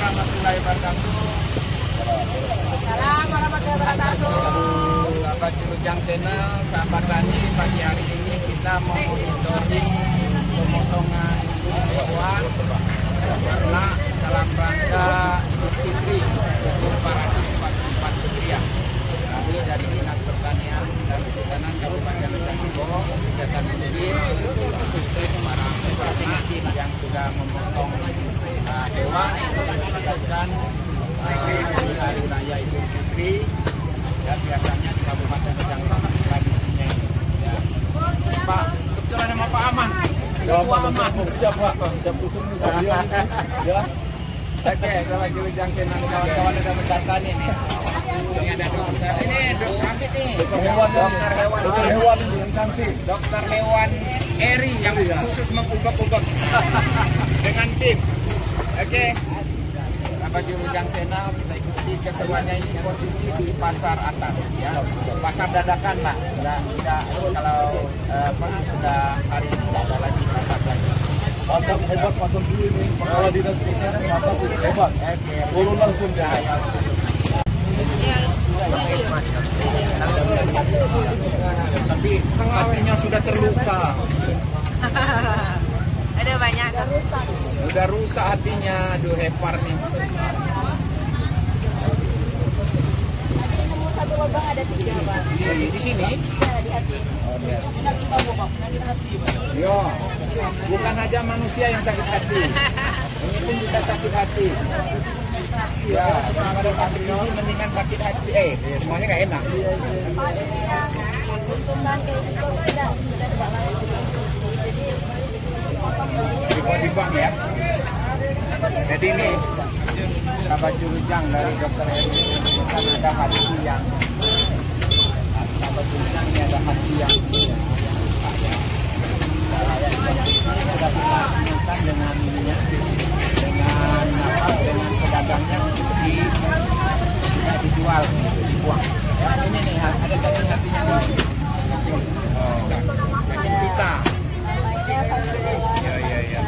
warahmatullahi wabarakatuh. Salam warahmatullahi wabarakatuh. Sahabat Julujang Channel, sahabat Tani, pagi hari ini kita mau monitoring pemotongan hewan karena dalam rangka Idul Fitri 1444 Hijriah. Kami dari Dinas Pertanian dan Perikanan Kabupaten Rejang kegiatan rutin untuk para peternak yang sudah memotong hewan berdasarkan hari raya Idul Fitri. Dan biasanya di Kabupaten Rejang tradisinya ini. Ya. Pak, kebetulan nama Pak Aman. Ketua Aman. Siap Pak, siap tutup nih. Ya. Oke, selamat Julujang Channel, kawan-kawan ada mencatat ini. Ini ada dokter, ini dokter cantik nih. Dokter hewan yang cantik. Dokter hewan Eri yang khusus mengubek-ubek dengan tim. Oke. Sahabat Julujang Channel, kita ikuti keseruannya ini posisi di pasar atas ya. Pasar dadakan lah. Tidak kalau sudah hari ini tidak ada lagi pasar lagi. Mantap, hebat Pak Sentri ini. Kepala Dinas Pertanian mantap, hebat. Turun langsung ya. Tapi hatinya sudah terluka. Ada banyak. Udah rusak hatinya, aduh hepar nih. Satu lubang ada 3, Pak. Di sini? Ya, di hati. Yo, bukan aja manusia yang sakit hati. Ini pun bisa sakit hati. Ya, daripada sakit ini mendingan sakit hati. Semuanya nggak enak. Kalau ini yang untungan kayak gitu tidak lain. Jadi Di bank ya. Jadi ini sahabat Julujang dari Dokter Eri kan ada hati yang sahabat Julujang ini ada hati yang rusak ya. Ini sudah kita temukan dengan ininya, dengan pedagangnya untuk tidak dijual, dibuang. Ya, ini nih ada cacing hatinya nih. Cacing pita. Ya.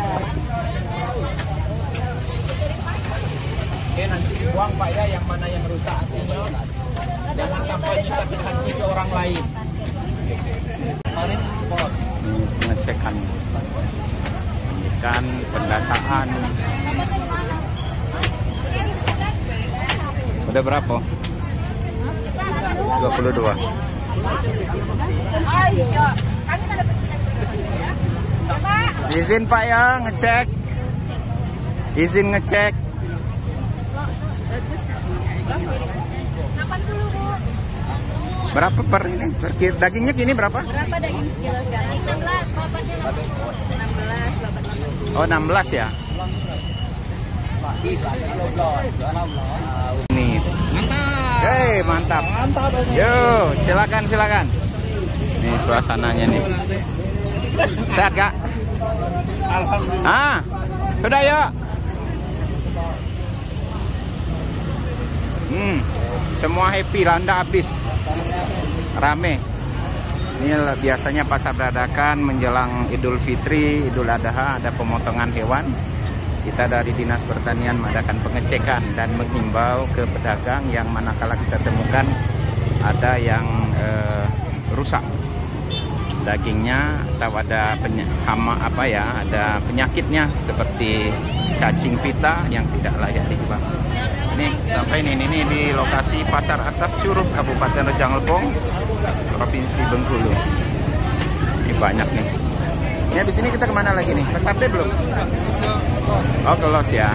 Oke, nanti dibuang Pak ya, yang mana yang rusak hatinya. Jangan sampai sakit hati ke orang lain. Pengecekan, pendataan. Udah berapa? 22. Izin Pak ya, ngecek. Izin ngecek. Berapa per ini? Dagingnya kini berapa? berapa daging sekilo sekarang? 16, bapaknya 16, 8. Oh 16 ya. Nih. Hei, mantap. Yo, silakan. Nih suasananya nih. Sehat Kak? Alhamdulillah. Sudah yuk. Semua happy, randa habis. Rame. Ini biasanya pasar dadakan menjelang Idul Fitri, Idul Adha ada pemotongan hewan. Kita dari Dinas Pertanian mengadakan pengecekan dan mengimbau ke pedagang yang manakala kita temukan ada yang rusak dagingnya atau ada ada penyakitnya seperti cacing pita yang tidak layak dijual. Ini sampai ini di lokasi Pasar Atas Curug, Kabupaten Rejang Lebong, Provinsi Bengkulu. Ini banyak nih. Ini habis ini kita kemana lagi nih? Pasar D belum? Oh, ke Los ya.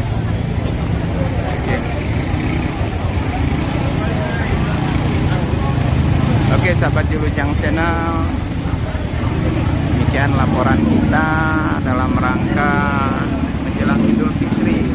Oke, sahabat Julujang Channel. Demikian laporan kita dalam rangka menjelang Idul Fitri